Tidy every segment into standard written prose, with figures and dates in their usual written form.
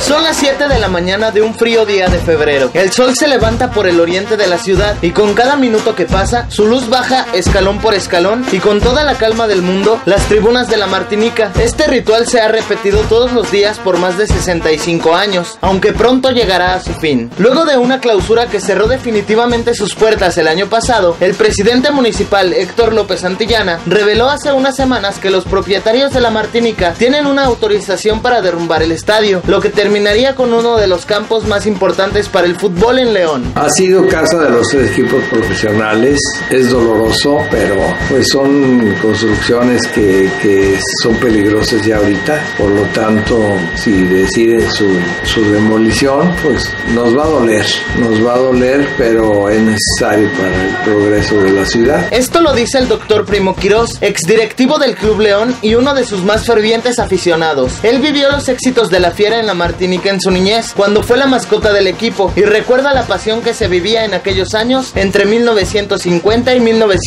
Son las 7 de la mañana de un frío día de febrero. El sol se levanta por el oriente de la ciudad y con cada minuto que pasa, su luz baja escalón por escalón y con toda la calma del mundo, las tribunas de la Martinica. Este ritual se ha repetido todos los días por más de 65 años, aunque pronto llegará a su fin. Luego de una clausura que cerró definitivamente sus puertas el año pasado, el presidente municipal Héctor López Santillana reveló hace unas semanas que los propietarios de la Martinica tienen una autorización para derrumbar el estadio, lo que terminaría con uno de los campos más importantes para el fútbol en León. Ha sido casa de los 3 equipos profesionales, es doloroso, pero pues son construcciones que son peligrosas ya ahorita, por lo tanto, si deciden su demolición, pues nos va a doler, pero es necesario para el progreso de la ciudad. Esto lo dice el doctor Primo Quirós, exdirectivo del Club León y uno de sus más fervientes aficionados. Él vivió los éxitos de la Fiera en la Martinica en su niñez, cuando fue la mascota del equipo, y recuerda la pasión que se vivía en aquellos años entre 1950 y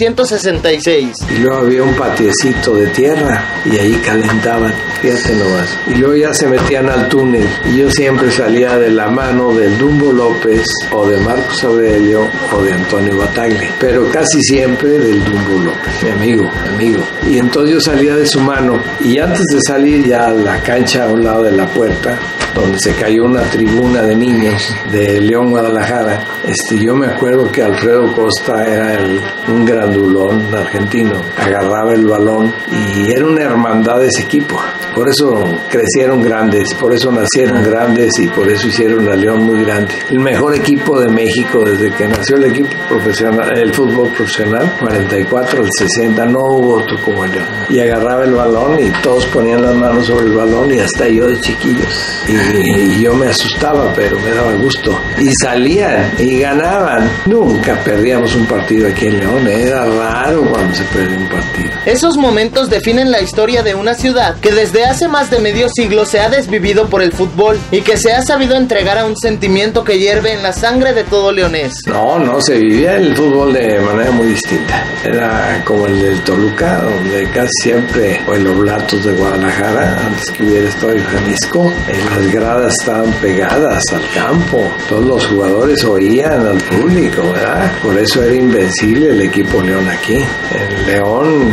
1966. Y luego había un patiecito de tierra y ahí calentaban, fíjate nomás. Y luego ya se metían al túnel y yo siempre salía de la mano del Dumbo López o de Marcos Aurelio o de Antonio Bataglia, pero casi siempre del Dumbo López, mi amigo. Y entonces yo salía de su mano y antes de salir ya a la cancha a un lado de la puerta, donde se cayó una tribuna de niños de León, Guadalajara, yo me acuerdo que Alfredo Costa era un grandulón argentino, agarraba el balón y era una hermandad de ese equipo. Por eso crecieron grandes, por eso nacieron grandes y por eso hicieron a León muy grande. El mejor equipo de México desde que nació el equipo profesional, el fútbol profesional, 44 al 60, no hubo otro como el León. Y agarraba el balón y todos ponían las manos sobre el balón y hasta yo de chiquillos. Y yo me asustaba, pero me daba gusto. Y salían y ganaban. Nunca perdíamos un partido aquí en León. Era raro cuando se perdía un partido. Esos momentos definen la historia de una ciudad que desde hace más de medio siglo se ha desvivido por el fútbol y que se ha sabido entregar a un sentimiento que hierve en la sangre de todo leonés. No, se vivía el fútbol de manera muy distinta. Era como el del Toluca, donde casi siempre, o el Oblatos de Guadalajara, antes que hubiera Estadio Jalisco, las gradas estaban pegadas al campo. Todos los jugadores oían al público, ¿verdad? Por eso era invencible el equipo León aquí. En León,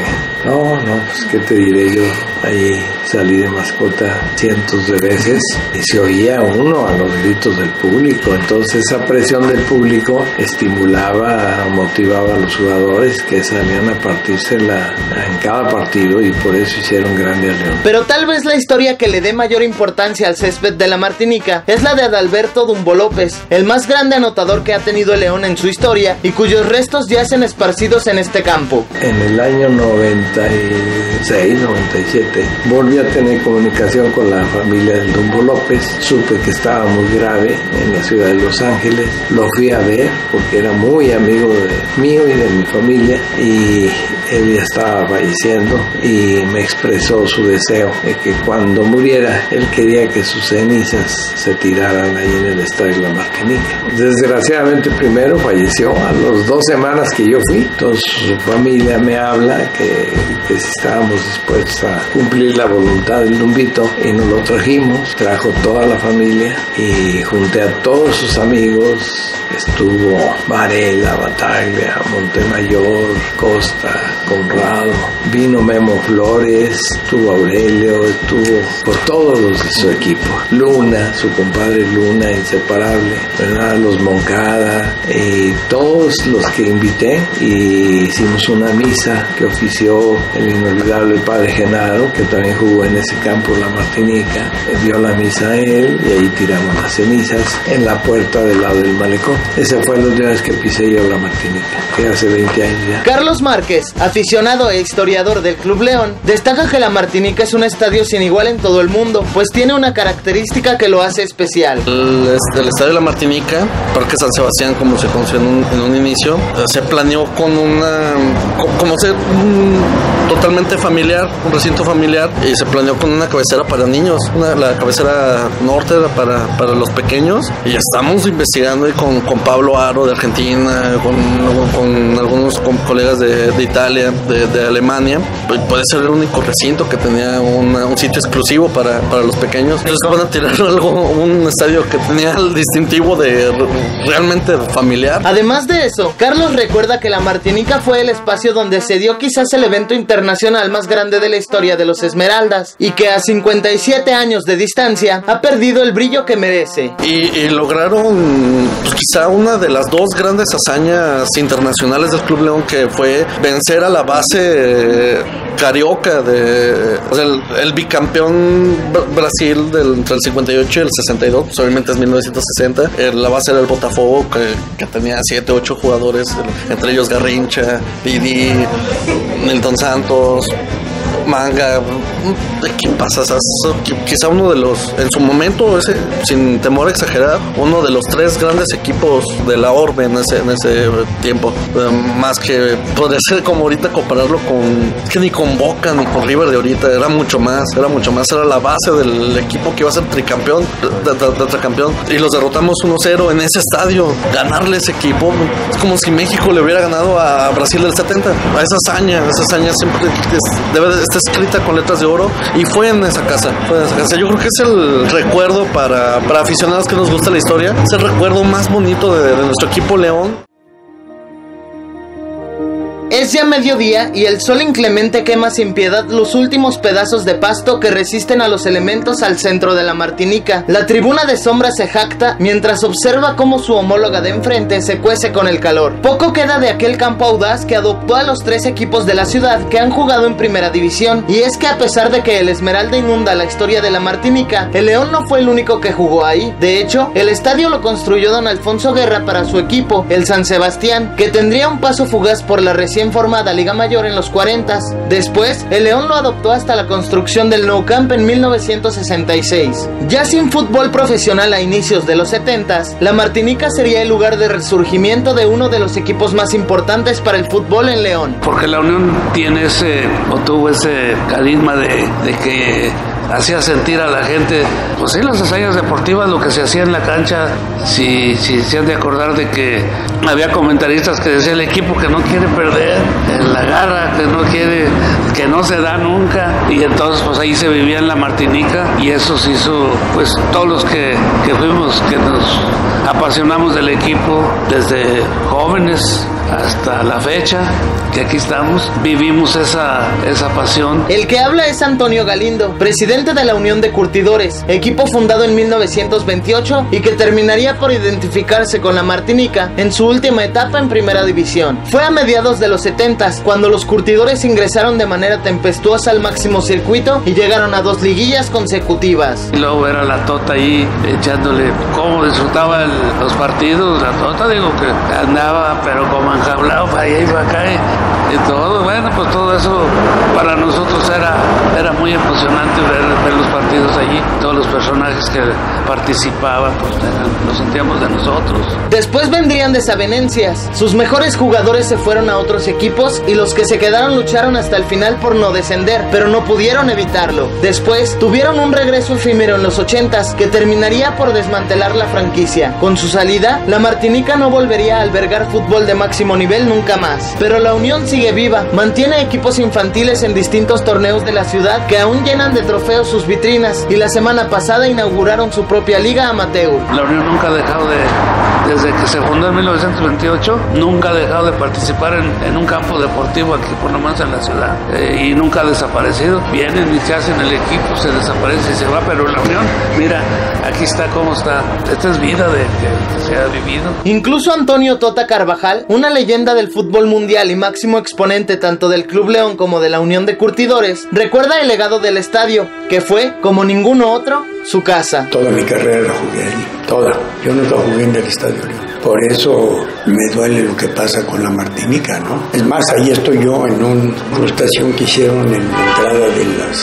pues qué te diré yo, ahí salí de mascota cientos de veces y se oía uno a los gritos del público. Entonces esa presión del público estimulaba, motivaba a los jugadores que salían a partírsela en cada partido y por eso hicieron grande a León. Pero tal vez la historia que le dé mayor importancia al césped de la Martinica es la de Adalberto Dumbo López, el más grande anotador que ha tenido el León en su historia y cuyos restos yacen esparcidos en este campo. En el año 96, 97, volví a tener comunicación con la familia del Dumbo López. Supe que estaba muy grave en la ciudad de Los Ángeles. Lo fui a ver porque era muy amigo mío y de mi familia y él ya estaba falleciendo y me expresó su deseo de que cuando muriera él quería que sus cenizas se tiraran ahí en el estadio La Martinica. Desgraciadamente primero falleció a las 2 semanas que yo fui. Entonces su familia me habla que si estábamos dispuestos a cumplir la voluntad del Dumbito y nos lo trajimos. Trajo toda la familia y junté a todos sus amigos. Estuvo Varela, Bataglia, Montemayor, Costa, Conrado, vino Memo Flores, estuvo Aurelio, estuvo por todos los de su equipo. Luna, su compadre Luna, inseparable, ¿verdad? Los Moncada y todos los que invité y hicimos una misa que ofició el inolvidable padre Genaro, que también jugó en ese campo La Martinica. Dio la misa a él y ahí tiramos las cenizas en la puerta del lado del malecón. Esa fue la última vez que pisé yo La Martinica, que hace 20 años ya. Carlos Márquez, aficionado e historiador del Club León, destaca que La Martinica es un estadio sin igual en todo el mundo, pues tiene una característica que lo hace especial. El estadio La Martinica, Parque San Sebastián, como se conoció en un inicio, se planeó con una... como se... totalmente familiar, un recinto familiar, y se planeó con una cabecera para niños, la cabecera norte para los pequeños, y ya estamos investigando y con Pablo Aro de Argentina, con algunos colegas de Italia, de Alemania. Puede ser el único recinto que tenía un sitio exclusivo para los pequeños. Entonces van a tirar un estadio que tenía el distintivo de realmente familiar. Además de eso, Carlos recuerda que la Martinica fue el espacio donde se dio quizás el evento internacional más grande de la historia de los Esmeraldas, y que a 57 años de distancia ha perdido el brillo que merece. Y lograron pues, quizá una de las dos grandes hazañas internacionales del Club León, que fue vencer a la base carioca o sea, el bicampeón Brasil entre el 58 y el 62, pues obviamente es 1960. La base era el Botafogo, que tenía 7, 8 jugadores, entre ellos Garrincha, Didi, Nilton Santos, Manga. ¿Qué pasa? Quizá uno de los, en su momento, sin temor a exagerar, uno de los 3 grandes equipos de la orbe en ese tiempo. Más que podría ser como ahorita compararlo que ni con Boca ni con River de ahorita. Era mucho más. Era la base del equipo que iba a ser tricampeón, tetracampeón. Y los derrotamos 1-0 en ese estadio. Ganarle ese equipo es como si México le hubiera ganado a Brasil del 70. A esa hazaña siempre está escrita con letras de oro, y fue en esa casa. Yo creo que es el recuerdo para aficionados que nos gusta la historia, es el recuerdo más bonito de nuestro equipo León. Es ya mediodía y el sol inclemente quema sin piedad los últimos pedazos de pasto que resisten a los elementos al centro de la Martinica. La tribuna de sombra se jacta mientras observa cómo su homóloga de enfrente se cuece con el calor. Poco queda de aquel campo audaz que adoptó a los 3 equipos de la ciudad que han jugado en primera división. Y es que a pesar de que el Esmeralda inunda la historia de la Martinica, el León no fue el único que jugó ahí. De hecho, el estadio lo construyó don Alfonso Guerra para su equipo, el San Sebastián, que tendría un paso fugaz por la recién formada Liga Mayor en los 40s. Después, el León lo adoptó hasta la construcción del Nou Camp en 1966. Ya sin fútbol profesional a inicios de los 70s, la Martinica sería el lugar de resurgimiento de uno de los equipos más importantes para el fútbol en León. Porque la Unión tuvo ese carisma de que hacía sentir a la gente, pues sí, las hazañas deportivas, lo que se hacía en la cancha. Si se han de acordar de que había comentaristas que decían: el equipo que no quiere perder, la garra que no se da nunca. Y entonces pues ahí se vivía en la Martinica, y eso se hizo, pues todos los que fuimos, que nos apasionamos del equipo desde jóvenes hasta la fecha, que aquí estamos, vivimos esa pasión. El que habla es Antonio Galindo, presidente de la Unión de Curtidores, equipo fundado en 1928 y que terminaría por identificarse con la Martinica en su última etapa en primera división. Fue a mediados de los 70s cuando los Curtidores ingresaron de manera tempestuosa al máximo circuito y llegaron a 2 liguillas consecutivas. Y luego ver a la Tota ahí echándole, cómo disfrutaba los partidos. La Tota, digo que andaba pero como enjaulado para allá y para acá y todo. Bueno, pues todo eso para nosotros era muy emocionante ver los partidos allí. Todos los personajes que participaban, pues los sentíamos de nosotros. Después vendrían desavenencias. Sus mejores jugadores se fueron a otros equipos y los que se quedaron lucharon hasta el final por no descender, pero no pudieron evitarlo. Después tuvieron un regreso efímero en los 80s que terminaría por desmantelar la franquicia. Con su salida, la Martinica no volvería a albergar fútbol de máximo nivel nunca más. Pero la Unión sigue viva, mantiene equipos infantiles en distintos torneos de la ciudad que aún llenan de trofeos sus vitrinas, y la semana pasada inauguraron su propia liga amateur. La Unión nunca ha dejado desde que se fundó en 1928, nunca ha dejado de participar en un campo deportivo aquí por lo menos en la ciudad, y nunca ha desaparecido. Vienen y se hacen el equipo, se desaparece y se va, pero la Unión, mira, aquí está como está. Esta es vida que se ha vivido. Incluso Antonio Tota Carvajal, una leyenda del fútbol mundial y máximo exponente tanto del Club León como de la Unión de Curtidores, recuerda el legado del estadio, que fue, como ninguno otro, su casa. Toda mi carrera la jugué ahí, toda. Yo nunca jugué en el Estadio León. Por eso me duele lo que pasa con la Martinica, ¿no? Es más, ahí estoy yo en una estación que hicieron en la entrada de las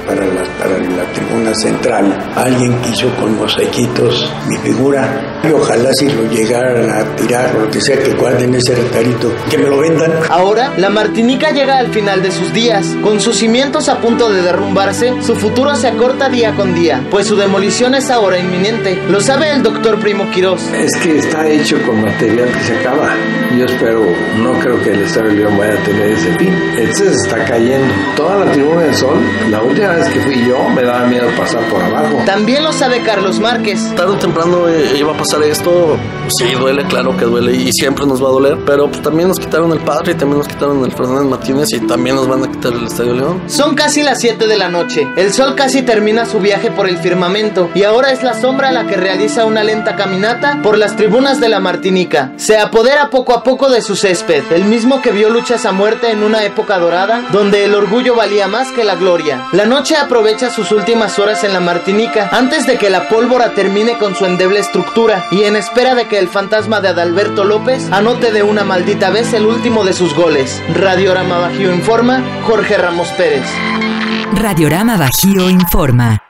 para la tribuna central. Alguien quiso con mosaiquitos mi figura y ojalá si lo llegaran a tirar o lo que sea, que guarden ese retarito, que me lo vendan. Ahora, la Martinica llega al final de sus días. Con sus cimientos a punto de derrumbarse, su futuro se acorta día con día, pues su demolición es ahora inminente. Lo sabe el doctor Primo Quirós. Es que está hecho con material que se acaba. Yo espero, no creo que el Estadio León vaya a tener ese fin. Entonces está cayendo. Toda la Tribuna del Sol, la última vez que fui yo, me daba miedo pasar por abajo. También lo sabe Carlos Márquez. Tarde o temprano iba a pasar esto. Sí, duele, claro que duele y siempre nos va a doler, pero pues también nos quitaron el Padre y también nos quitaron el Fernández Martínez y también nos van a quitar el Estadio León. Son casi las 7 de la noche. El sol casi termina su viaje por el firmamento y ahora es la sombra la que realiza una lenta caminata por las tribunas de la Martinica. Se apodera poco a poco de su césped, el mismo que vio luchas a muerte en una época dorada donde el orgullo valía más que la gloria. La noche aprovecha sus últimas horas en la Martinica antes de que la pólvora termine con su endeble estructura y en espera de que el fantasma de Adalberto López anote de una maldita vez el último de sus goles. Radiorama Bajío informa, Jorge Ramos Pérez. Radiorama Bajío informa.